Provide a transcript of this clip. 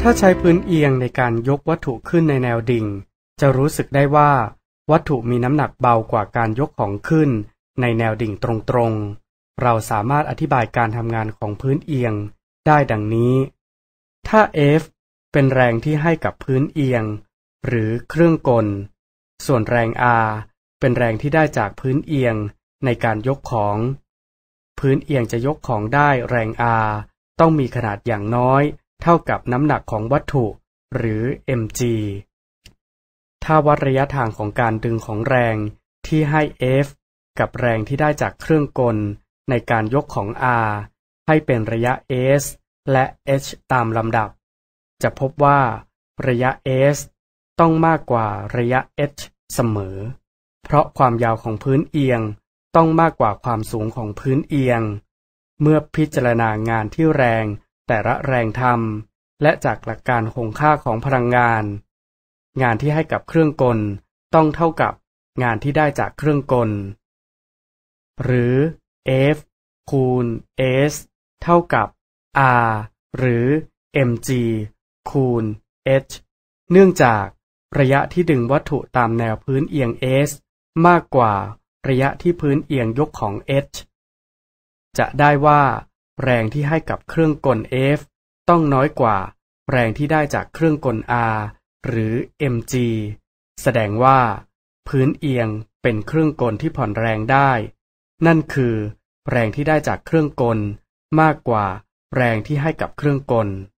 ถ้าใช้พื้นเอียงในการยกวัตถุขึ้นในแนวดิ่งจะรู้สึกได้ว่าวัตถุมีน้ำหนักเบากว่าการยกของขึ้นในแนวดิ่งตรงๆเราสามารถอธิบายการทำงานของพื้นเอียงได้ดังนี้ถ้า F เป็นแรงที่ให้กับพื้นเอียงหรือเครื่องกลส่วนแรง R เป็นแรงที่ได้จากพื้นเอียงในการยกของพื้นเอียงจะยกของได้แรง R ต้องมีขนาดอย่างน้อยเท่ากับน้ำหนักของวัตถุหรือ mg ถ้าวัดระยะทางของการดึงของแรงที่ให้ F กับแรงที่ได้จากเครื่องกลในการยกของ R ให้เป็นระยะ s และ h ตามลำดับจะพบว่าระยะ s ต้องมากกว่าระยะ h เสมอเพราะความยาวของพื้นเอียงต้องมากกว่าความสูงของพื้นเอียงเมื่อพิจารณางานที่แรงแต่ละแรงทำและจากหลักการคงค่าของพลังงานงานที่ให้กับเครื่องกลต้องเท่ากับงานที่ได้จากเครื่องกลหรือ F คูณ S เท่ากับ R หรือ mg คูณ h เนื่องจากระยะที่ดึงวัตถุตามแนวพื้นเอียง S มากกว่าระยะที่พื้นเอียงยกของ h จะได้ว่าแรงที่ให้กับเครื่องกล F ต้องน้อยกว่าแรงที่ได้จากเครื่องกล R หรือ mg แสดงว่าพื้นเอียงเป็นเครื่องกลที่ผ่อนแรงได้นั่นคือแรงที่ได้จากเครื่องกลมากกว่าแรงที่ให้กับเครื่องกล